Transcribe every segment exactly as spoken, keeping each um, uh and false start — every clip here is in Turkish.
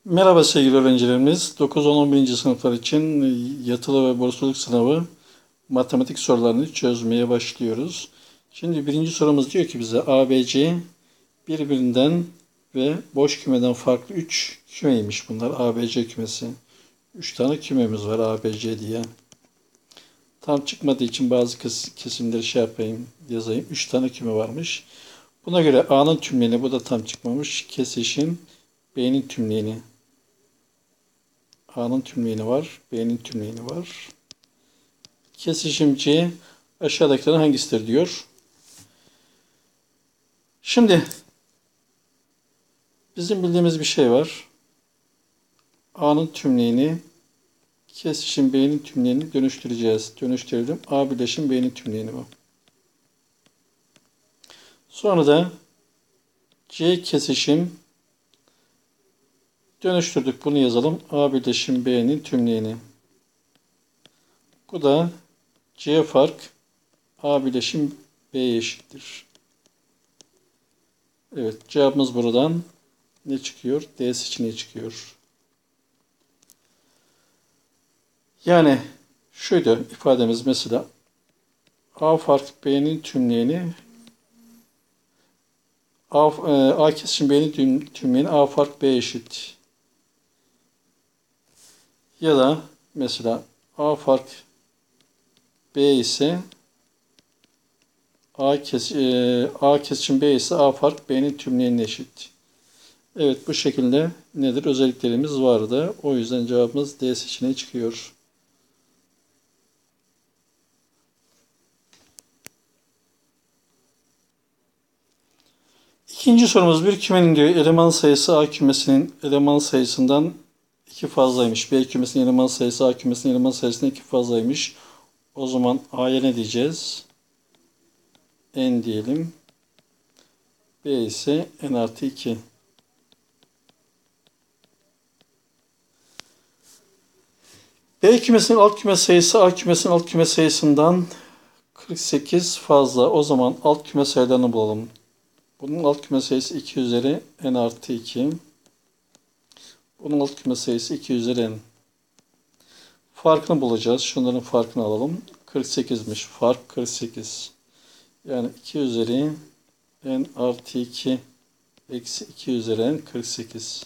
Merhaba sevgili öğrencilerimiz. dokuz on on birinci sınıflar için yatılı ve bursluluk sınavı matematik sorularını çözmeye başlıyoruz. Şimdi birinci sorumuz diyor ki bize A B C birbirinden ve boş kümeden farklı üç kümeymiş bunlar. A B C kümesi. üç tane kümemiz var A B C diye. Tam çıkmadığı için bazı kesimleri şey yapayım, yazayım. üç tane küme varmış. Buna göre A'nın tümleyeni, bu da tam çıkmamış. Kesişim B'nin tümleyeni. A'nın tümleyeni var. B'nin tümleyeni var. Kesişimci aşağıdakilerin hangisidir diyor. Şimdi bizim bildiğimiz bir şey var. A'nın tümleyeni kesişim B'nin tümleyeni dönüştüreceğiz. Dönüştürelim. A birleşim B'nin tümleyeni bu. Sonra da C kesişim dönüştürdük. Bunu yazalım. A birleşim B'nin tümleyeni. Bu da C fark A birleşim B'ye eşittir. Evet, cevabımız buradan ne çıkıyor? D seçeneği çıkıyor. Yani şuydu ifademiz mesela A fark B'nin tümleyeni A, e, A kesişim B'nin tümleyeni A fark B eşit. Ya da mesela A fark B ise A, kes, e, A kesişim B ise A fark B'nin tümleyenine eşit. Evet, bu şekilde nedir? Özelliklerimiz vardı. O yüzden cevabımız D seçeneği çıkıyor. İkinci sorumuz, bir kümenin diyor eleman sayısı A kümesinin eleman sayısından iki fazlaymış. B kümesinin eleman sayısı A kümesinin eleman sayısından iki fazlaymış. O zaman A'ya ne diyeceğiz? N diyelim. B ise N artı iki. B kümesinin alt küme sayısı A kümesinin alt küme sayısından kırk sekiz fazla. O zaman alt küme sayılarını bulalım. Bunun alt küme sayısı iki üzeri N artı iki. Bunun alt küme sayısı iki üzeri N. Farkını bulacağız. Şunların farkını alalım. kırk sekizmiş. Fark kırk sekiz. Yani iki üzeri N artı iki eksi iki üzeri N kırk sekiz.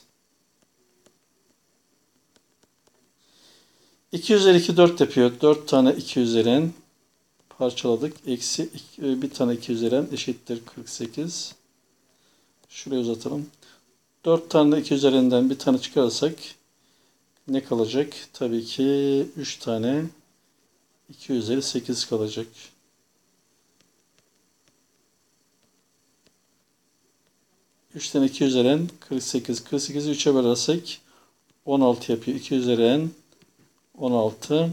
iki üzeri iki dört yapıyor. dört tane iki üzeri N parçaladık. Eksi bir tane iki üzeri N eşittir kırk sekiz. Şuraya uzatalım. dört tane de iki üzerinden bir tane çıkarırsak ne kalacak? Tabii ki üç tane iki üzeri sekiz kalacak. üç tane iki üzeri N kırk sekiz. kırk sekizi üçe bölersek on altı yapıyor. iki üzeri N on altı.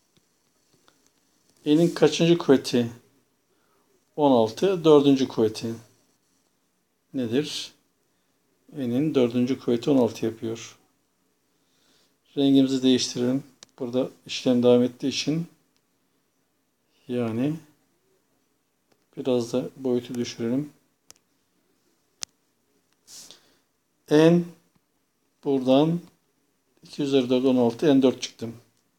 N'in kaçıncı kuvveti? on altı. Dördüncü kuvveti nedir? N'in dördüncü kuvveti on altı yapıyor. Rengimizi değiştirelim. Burada işlem devam ettiği için yani biraz da boyutu düşürelim. N buradan iki üzeri dört on altı. N dört çıktı.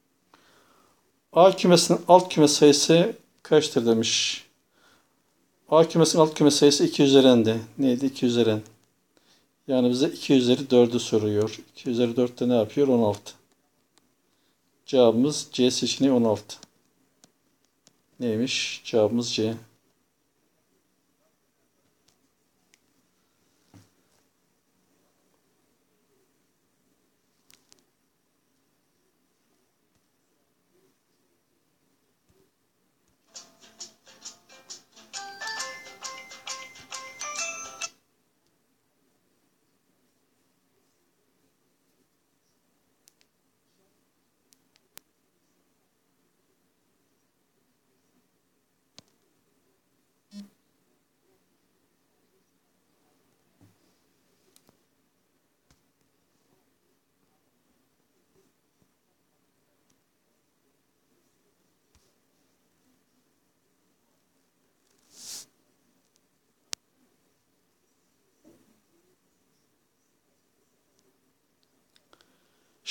A kümesinin alt küme sayısı kaçtır demiş. A kümesinin alt küme sayısı iki üzeri N'de. Neydi? iki üzeri N. Yani bize iki üzeri dördü soruyor. iki üzeri dört de ne yapıyor? on altı. Cevabımız C seçeneği on altı. Neymiş? Cevabımız C.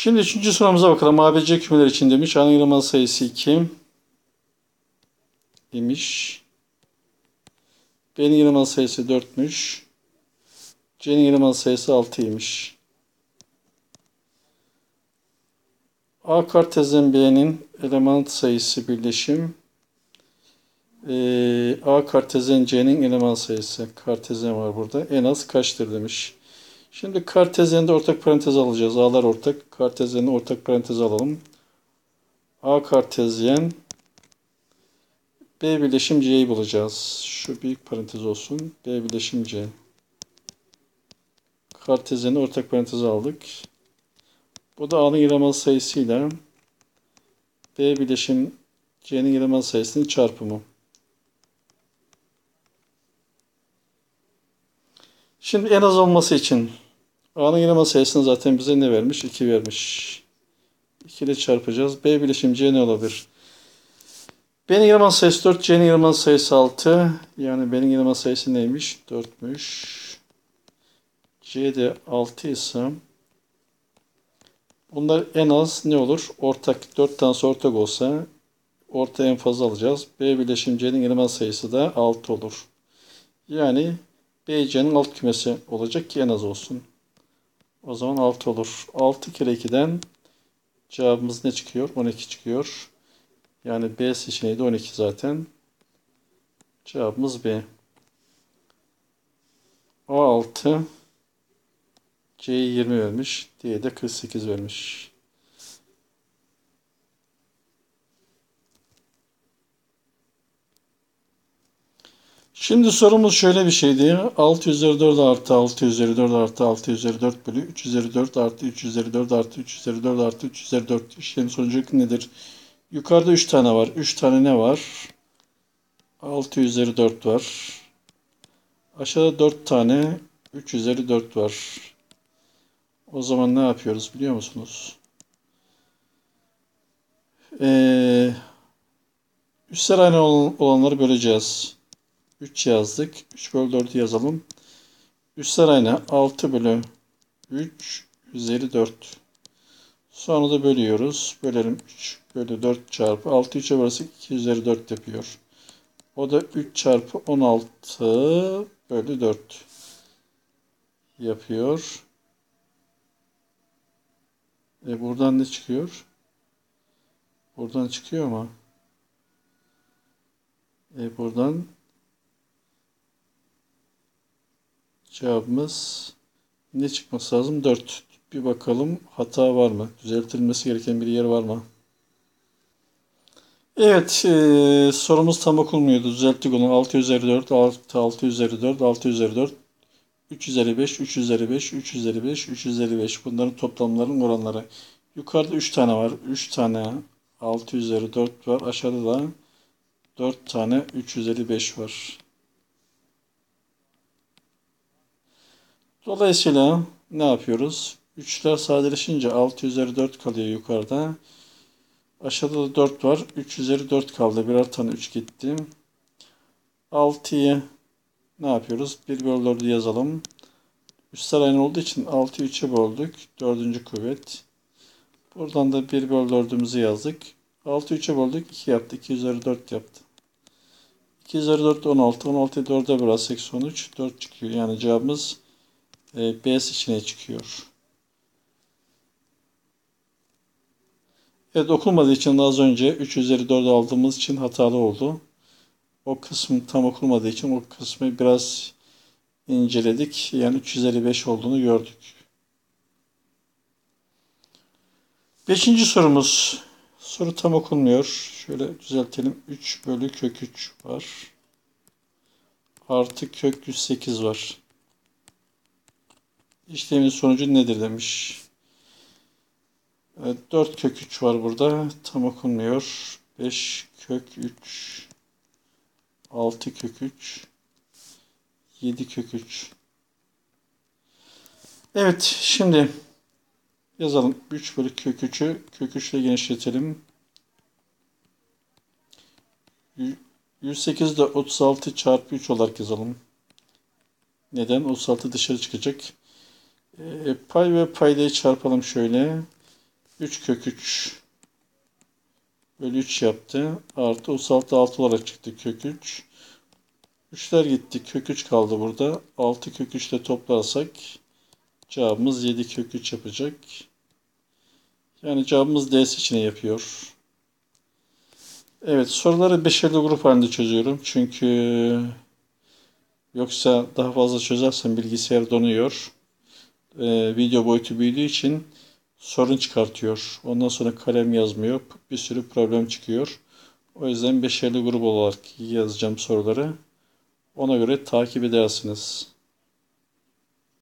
Şimdi üçüncü sorumuza bakalım. A B C kümeler için demiş. A'nın eleman sayısı iki demiş. B'nin eleman sayısı dörtmüş. C'nin eleman sayısı altıymış. A kartezyen B'nin eleman sayısı birleşim. Ee, A kartezyen C'nin eleman sayısı. Kartezyen var burada. En az kaçtır demiş. Şimdi kartezyende ortak parantez alacağız. A'lar ortak. Kartezyende ortak parantez alalım. A kartezyen B birleşim C'yi bulacağız. Şu büyük parantez olsun. B birleşim C. Kartezyende ortak parantez aldık. Bu da A'nın eleman sayısıyla B birleşim C'nin eleman sayısının çarpımı. Şimdi en az olması için A'nın eleman sayısını zaten bize ne vermiş? iki vermiş. iki ile çarpacağız. B birleşim C ne olabilir? B'nin eleman sayısı dört, C'nin eleman sayısı altı. Yani B'nin eleman sayısı neymiş? dörtmüş. C'de altı ise bunlar en az ne olur? Ortak. dört tanesi ortak olsa ortaya en fazla alacağız. B birleşim C'nin eleman sayısı da altı olur. Yani B C'nin alt kümesi olacak ki en az olsun. O zaman altı olur. altı kere ikiden cevabımız ne çıkıyor? on iki çıkıyor. Yani B seçeneği de on iki zaten. Cevabımız B. A altı, C'yi yirmi vermiş. D'ye de kırk sekiz vermiş. Şimdi sorumuz şöyle bir şeydi. altı üzeri dört artı altı üzeri dört artı altı üzeri dört bölü üç üzeri dört artı üç üzeri dört artı üç üzeri dört artı üç üzeri dört. İşlemin sonucu nedir? Yukarıda üç tane var. üç tane ne var? altı üzeri dört var. Aşağıda dört tane üç üzeri dört var. O zaman ne yapıyoruz biliyor musunuz? Ee, üstler aynı olanları böleceğiz. üç yazdık. üç bölü dördü yazalım. Üstler aynı. altı bölü üç üzeri dört. Sonra da bölüyoruz. Bölelim. üç bölü dört çarpı altı üçe bölürsek iki üzeri dört yapıyor. O da üç çarpı on altı bölü dört yapıyor. E buradan ne çıkıyor? Buradan çıkıyor mu? E buradan cevabımız ne çıkması lazım? dört. Bir bakalım hata var mı? Düzeltilmesi gereken bir yer var mı? Evet, e, sorumuz tam okunmuyordu. Düzelttik onu. altı üzeri dört, altı, altı üzeri dört, altı üzeri dört, üç üzeri beş, üç üzeri beş, üç üzeri beş, üç üzeri beş. Bunların toplamlarının oranları. Yukarıda üç tane var. üç tane altı üzeri dört var. Aşağıda da dört tane üç üzeri beş var. Dolayısıyla ne yapıyoruz? üçler sadeleşince altı üzeri dört kalıyor yukarıda. Aşağıda da dört var. üç üzeri dört kaldı. Birer tane üç gitti. altıyı ne yapıyoruz? bir bölü dördü yazalım. Üstler aynı olduğu için altıyı üçe böldük. dördüncü kuvvet. Buradan da bir bölü dördümüzü yazdık. altıyı üçe böldük. iki yaptı. iki üzeri dört yaptı. iki üzeri dört on altı. on altıyı dörde bölersek sonuç dört çıkıyor. Yani cevabımız e, B seçeneği çıkıyor. Evet, okunmadığı için az önce üç üzeri dört aldığımız için hatalı oldu. O kısım tam okunmadığı için o kısmı biraz inceledik. Yani üç üzeri beş olduğunu gördük. Beşinci sorumuz. Soru tam okunmuyor. Şöyle düzeltelim. üç bölü kök üç var. Artı kök yüz sekiz var. İşlemin sonucu nedir demiş. Evet, dört kök üç var burada. Tam okunmuyor. beş kök üç. altı kök üç. yedi kök üç. Evet, şimdi yazalım. üç bölü kök üçü kök üç ile genişletelim. yüz sekiz de otuz altı çarpı üç olarak yazalım. Neden? otuz altı dışarı çıkacak. E, pay ve paydayı çarpalım şöyle. üç kök üç bölü üç yaptı. Artı otuz altı altı olarak çıktı kök üç. üçler gitti. Kök üç kaldı burada. altı kök üç ile toplarsak cevabımız yedi kök üç yapacak. Yani cevabımız D seçeneği yapıyor. Evet, soruları beşerli grup halinde çözüyorum. Çünkü yoksa daha fazla çözersem bilgisayar donuyor. Ee, video boyutu büyüdüğü için sorun çıkartıyor. Ondan sonra kalem yazmıyor. Bir sürü problem çıkıyor. O yüzden beşerli grup olarak yazacağım soruları. Ona göre takip edersiniz.